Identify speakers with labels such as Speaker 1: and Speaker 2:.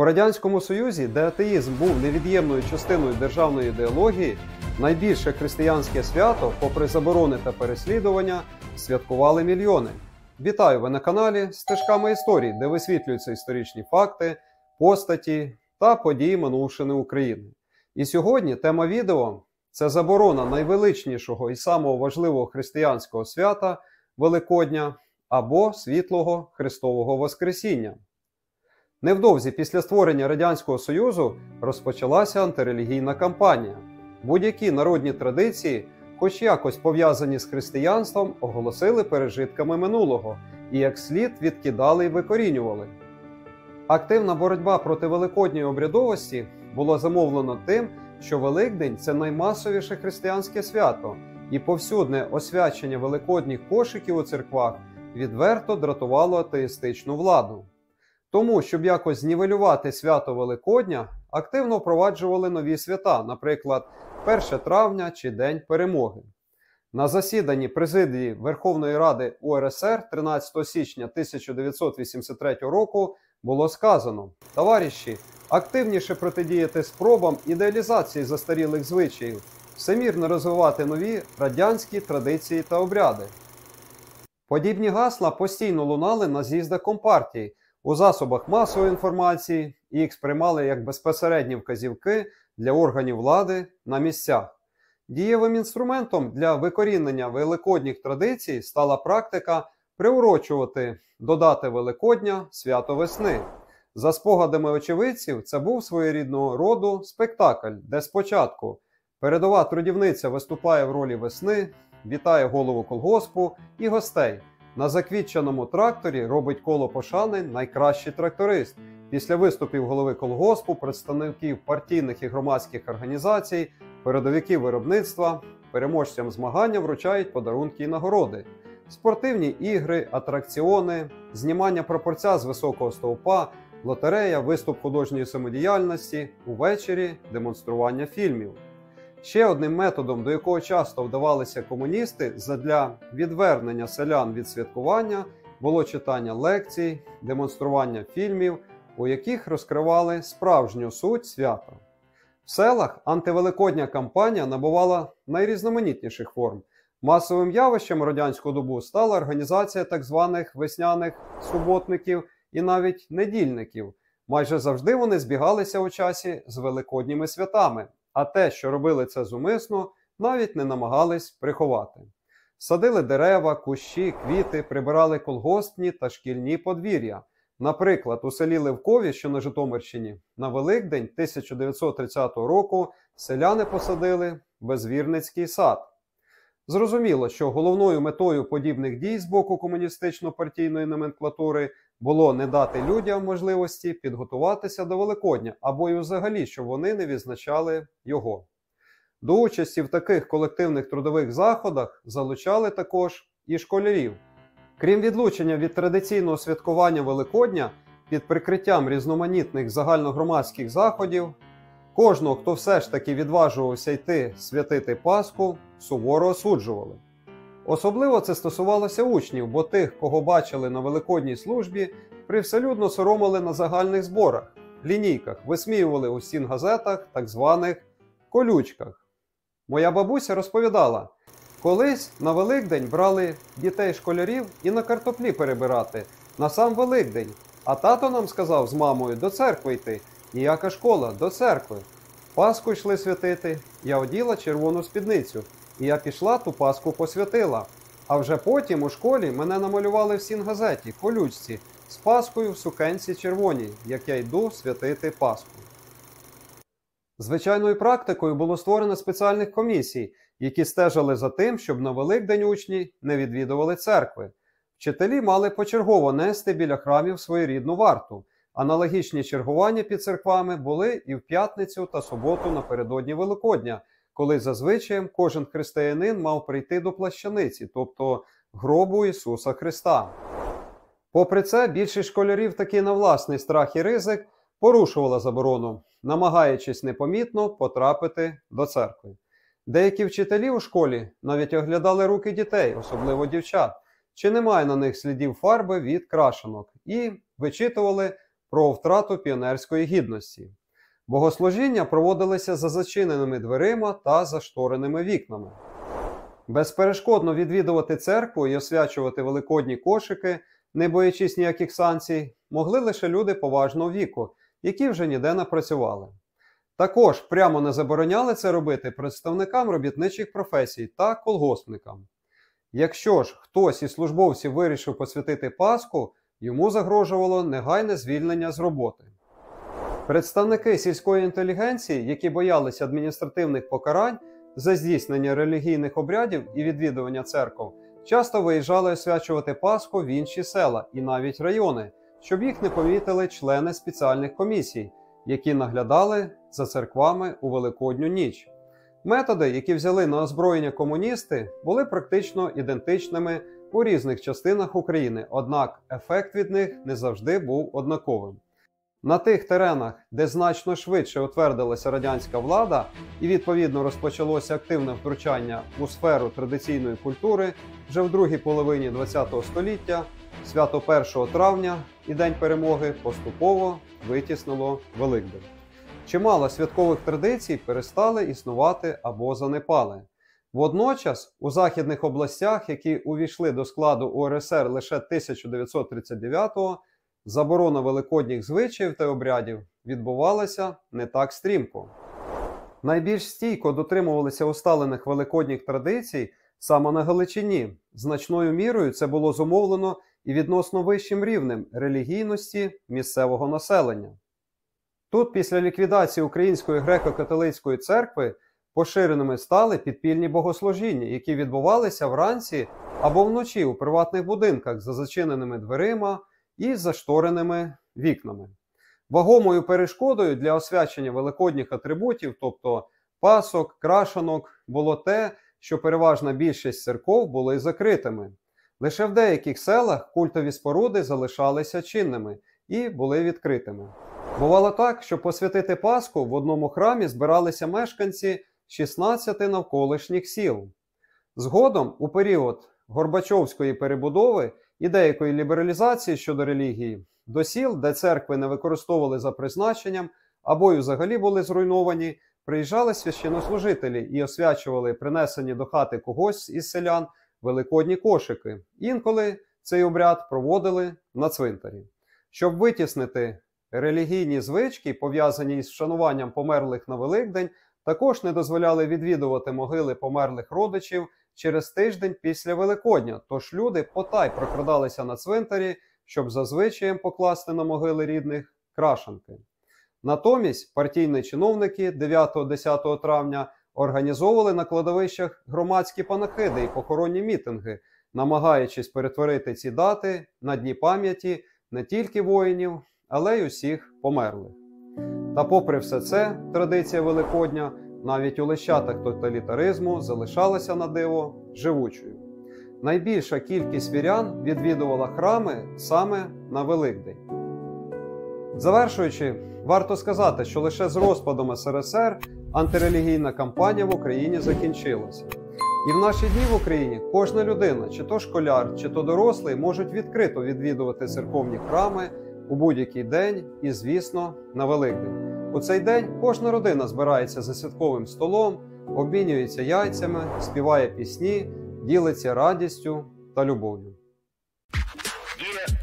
Speaker 1: У Радянському Союзі, де атеїзм був невід'ємною частиною державної ідеології, найбільше християнське свято, попри заборони та переслідування, святкували мільйони. Вітаю, ви на каналі «Стежками історії», де висвітлюються історичні факти, постаті та події минувшини України. І сьогодні тема відео – це заборона найвеличнішого і самого важливого християнського свята – Великодня або Світлого Христового Воскресіння. Невдовзі після створення Радянського Союзу розпочалася антирелігійна кампанія. Будь-які народні традиції, хоч якось пов'язані з християнством, оголосили пережитками минулого і як слід відкидали і викорінювали. Активна боротьба проти великодньої обрядовості була замовлена тим, що Великдень – це наймасовіше християнське свято, і повсюдне освячення великодніх кошиків у церквах відверто дратувало атеїстичну владу. Тому, щоб якось знівелювати свято Великодня, активно впроваджували нові свята, наприклад, 1 травня чи День Перемоги. На засіданні президії Верховної Ради УРСР 13 січня 1983 року було сказано: «Товариші, активніше протидіяти спробам ідеалізації застарілих звичаїв, всемірно розвивати нові радянські традиції та обряди». Подібні гасла постійно лунали на з'їздах Компартії, у засобах масової інформації, і їх сприймали як безпосередні вказівки для органів влади на місцях. Дієвим інструментом для викорінення великодніх традицій стала практика приурочувати до дати Великодня свято весни. За спогадами очевидців, це був своєрідного роду спектакль, де спочатку передова трудівниця виступає в ролі весни, вітає голову колгоспу і гостей. На заквітченому тракторі робить коло пошани найкращий тракторист. Після виступів голови колгоспу, представників партійних і громадських організацій, передовиків виробництва, переможцям змагання вручають подарунки і нагороди. Спортивні ігри, атракціони, знімання прапорця з високого стовпа, лотерея, виступ художньої самодіяльності, увечері демонстрування фільмів. Ще одним методом, до якого часто вдавалися комуністи задля відвернення селян від святкування, було читання лекцій, демонстрування фільмів, у яких розкривали справжню суть свята. В селах антивеликодня кампанія набувала найрізноманітніших форм. Масовим явищем у радянську добу стала організація так званих весняних суботників і навіть недільників. Майже завжди вони збігалися у часі з великодніми святами. А те, що робили це зумисно, навіть не намагались приховати. Садили дерева, кущі, квіти, прибирали колгоспні та шкільні подвір'я. Наприклад, у селі Левкові, що на Житомирщині, на Великдень 1930 року селяни посадили Безвірницький сад. Зрозуміло, що головною метою подібних дій з боку комуністично-партійної номенклатури було не дати людям можливості підготуватися до Великодня, або й взагалі, щоб вони не відзначали його. До участі в таких колективних трудових заходах залучали також і школярів. Крім відлучення від традиційного святкування Великодня під прикриттям різноманітних загальногромадських заходів, кожного, хто все ж таки відважувався йти святити Пасху, суворо осуджували. Особливо це стосувалося учнів, бо тих, кого бачили на великодній службі, привселюдно соромили на загальних зборах, лінійках, висміювали у стінгазетах, так званих колючках. Моя бабуся розповідала, колись на Великдень брали дітей-школярів і на картоплі перебирати, на сам Великдень, а тато нам сказав з мамою до церкви йти, ніяка школа, до церкви. Пасху йшли святити, я оділа червону спідницю. І я пішла ту Пасху посвятила. А вже потім у школі мене намалювали в стінгазеті, колючці, з Пасхою в сукенці червоній, як я йду святити Пасху. Звичайною практикою було створено спеціальних комісій, які стежили за тим, щоб на Великдень учні не відвідували церкви. Вчителі мали почергово нести біля храмів своєрідну варту. Аналогічні чергування під церквами були і в п'ятницю та суботу напередодні Великодня, коли зазвичай кожен християнин мав прийти до плащаниці, тобто гробу Ісуса Христа. Попри це, більшість школярів таки на власний страх і ризик порушувала заборону, намагаючись непомітно потрапити до церкви. Деякі вчителі у школі навіть оглядали руки дітей, особливо дівчат, чи немає на них слідів фарби від крашенок, і вичитували про втрату піонерської гідності. Богослужіння проводилися за зачиненими дверима та заштореними вікнами. Безперешкодно відвідувати церкву і освячувати великодні кошики, не боячись ніяких санкцій, могли лише люди поважного віку, які вже ніде не працювали. Також прямо не забороняли це робити представникам робітничих професій та колгоспникам. Якщо ж хтось із службовців вирішив посвятити Пасху, йому загрожувало негайне звільнення з роботи. Представники сільської інтелігенції, які боялися адміністративних покарань за здійснення релігійних обрядів і відвідування церков, часто виїжджали освячувати Пасху в інші села і навіть райони, щоб їх не помітили члени спеціальних комісій, які наглядали за церквами у Великодню ніч. Методи, які взяли на озброєння комуністи, були практично ідентичними у різних частинах України, однак ефект від них не завжди був однаковим. На тих теренах, де значно швидше утвердилася радянська влада і відповідно розпочалося активне втручання у сферу традиційної культури, вже в другій половині ХХ століття свято 1 травня і День Перемоги поступово витіснило Великдень. Чимало святкових традицій перестали існувати або занепали. Водночас, у західних областях, які увійшли до складу УРСР лише 1939-го, заборона великодніх звичаїв та обрядів відбувалася не так стрімко. Найбільш стійко дотримувалися усталених великодніх традицій саме на Галичині. Значною мірою це було зумовлено і відносно вищим рівнем релігійності місцевого населення. Тут після ліквідації Української греко-католицької церкви поширеними стали підпільні богослужіння, які відбувалися вранці або вночі у приватних будинках за зачиненими дверима і заштореними вікнами. Вагомою перешкодою для освячення великодніх атрибутів, тобто пасок, крашанок, було те, що переважна більшість церков були закритими. Лише в деяких селах культові споруди залишалися чинними і були відкритими. Бувало так, що посвятити Пасху в одному храмі збиралися мешканці 16 навколишніх сіл. Згодом, у період Горбачовської перебудови і деякої лібералізації щодо релігії, до сіл, де церкви не використовували за призначенням або й взагалі були зруйновані, приїжджали священнослужителі і освячували принесені до хати когось із селян великодні кошики. Інколи цей обряд проводили на цвинтарі. Щоб витіснити релігійні звички, пов'язані із вшануванням померлих на Великдень, також не дозволяли відвідувати могили померлих родичів через тиждень після Великодня, тож люди потай прокрадалися на цвинтарі, щоб за звичаєм покласти на могили рідних крашанки. Натомість партійні чиновники 9-10 травня організовували на кладовищах громадські панахиди і похоронні мітинги, намагаючись перетворити ці дати на дні пам'яті не тільки воїнів, але й усіх померлих. Та попри все це, традиція Великодня навіть у лищатах тоталітаризму залишалася на диво живучою. Найбільша кількість вірян відвідувала храми саме на Великдень. Завершуючи, варто сказати, що лише з розпадом СРСР антирелігійна кампанія в Україні закінчилася. І в наші дні в Україні кожна людина, чи то школяр, чи то дорослий, можуть відкрито відвідувати церковні храми у будь-який день і, звісно, на Великдень. У цей день кожна родина збирається за святковим столом, обмінюється яйцями, співає пісні, ділиться радістю та любов'ю.